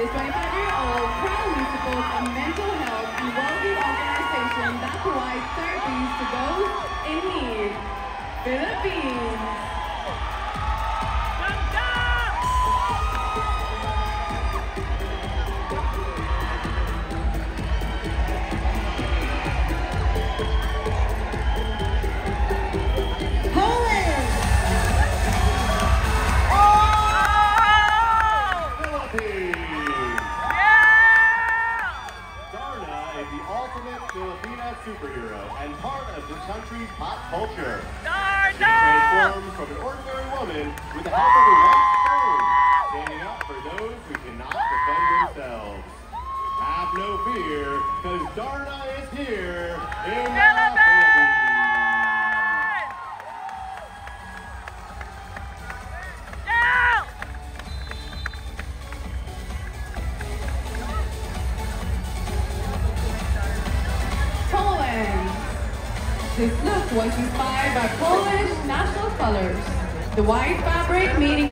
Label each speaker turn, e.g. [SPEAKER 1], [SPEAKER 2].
[SPEAKER 1] This 25-year-old proudly supports a mental health and well-being organization that provides therapies to those in need. Philippines.
[SPEAKER 2] Filipina superhero and part of this country's pop culture.
[SPEAKER 3] She
[SPEAKER 2] transforms from an ordinary woman with the help of a white stone, standing up for those who cannot defend themselves. Have no fear, because Darna is here in the Philippines.
[SPEAKER 1] This look was inspired by Polish national colors. The white fabric meaning